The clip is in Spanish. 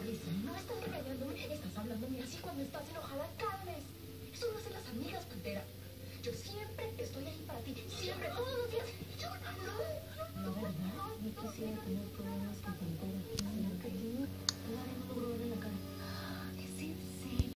Alison, no estás regañándome, estás hablándome así cuando estás enojada, Carles. Eso no hacen las amigas, pantera. Yo siempre estoy ahí para ti, siempre, todos los días. Yo no. La verdad, yo quisiera tener